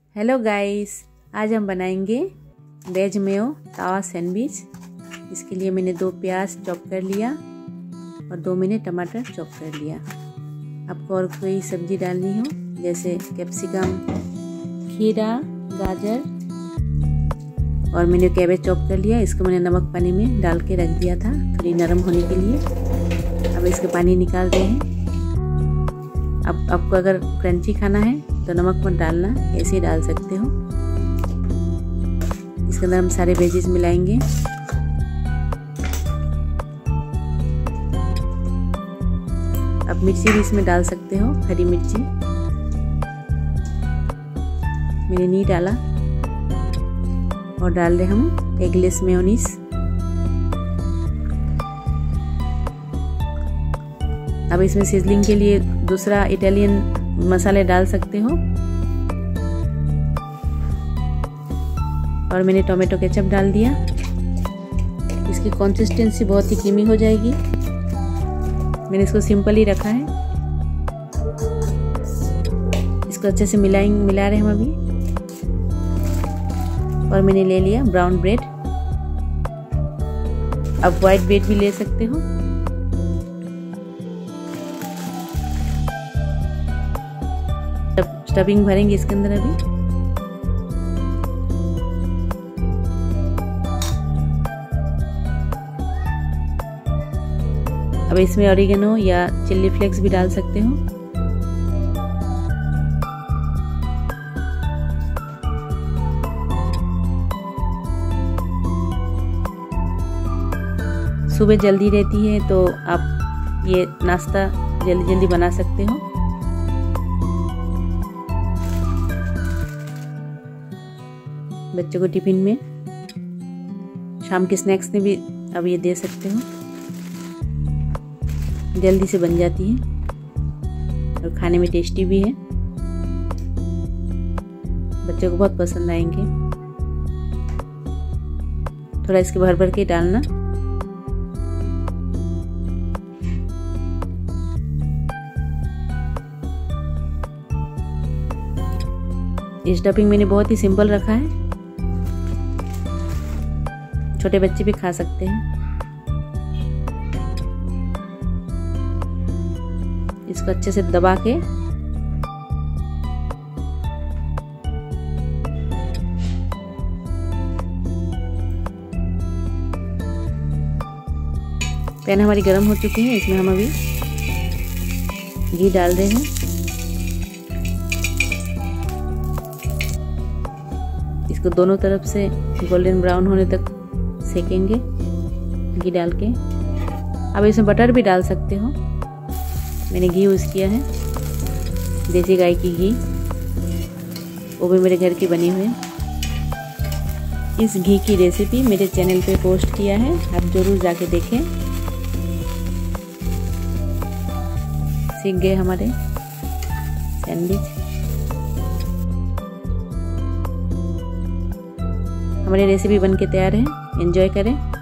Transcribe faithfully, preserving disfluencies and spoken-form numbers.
Hello guys, आज हम बनाएंगे वेज मेयो तावा सैंडविच। इसके लिए मैंने दो प्याज चॉप कर लिया और दो मैंने टमाटर चॉप कर लिया। आपको और कोई सब्जी डालनी हो जैसे कैप्सिकम, खीरा, गाजर और मैंने कैबेज चॉप कर लिया। इसको मैंने नमक पानी में डाल के रख दिया था थोड़ी नरम होने के लिए। अब इसका पानी निकाल रहे हैं। अब आपको अगर क्रंची खाना है तो नमक मत डालना, ऐसे ही डाल सकते हो। इसके अंदर हम सारे वेजेस मिलाएंगे। अब मिर्ची भी इसमें डाल सकते हो, हरी मिर्ची मैंने नहीं डाला। और डाल रहे हम एगलेस मेयोनीज। अब इसमें सिजलिंग के लिए दूसरा इटालियन मसाले डाल सकते हो। और मैंने टोमेटो केचप डाल दिया। इसकी कंसिस्टेंसी बहुत ही क्रीमी हो जाएगी। मैंने इसको सिंपल ही रखा है। इसको अच्छे से मिलाएंगे मिला रहे हम अभी। और मैंने ले लिया ब्राउन ब्रेड। अब वाइट ब्रेड भी ले सकते हो। स्टफिंग भरेंगे इसके अंदर अभी। अब इसमें ऑरिगेनो या चिल्ली फ्लेक्स भी डाल सकते हो। सुबह जल्दी रहती है तो आप ये नाश्ता जल्दी जल्दी बना सकते हो। बच्चों को टिफिन में, शाम के स्नैक्स में भी अब ये दे सकते हो। जल्दी से बन जाती है और खाने में टेस्टी भी है। बच्चों को बहुत पसंद आएंगे। थोड़ा इसके भर भर के डालना। इस स्टफिंग मैंने बहुत ही सिंपल रखा है। छोटे बच्चे भी खा सकते हैं। इसको अच्छे से दबा के पैन हमारी गर्म हो चुकी है। इसमें हम अभी घी डाल रहे हैं। इसको दोनों तरफ से गोल्डन ब्राउन होने तक सेकेंगे घी डाल के। अब इसमें बटर भी डाल सकते हो। मैंने घी यूज़ किया है, देसी गाय की घी, वो भी मेरे घर की बनी हुई है। इस घी की रेसिपी मेरे चैनल पे पोस्ट किया है, आप जरूर जाके देखें। सीख गए हमारे सैंडविच। हमारी रेसिपी बनके तैयार है। एंजॉय करें।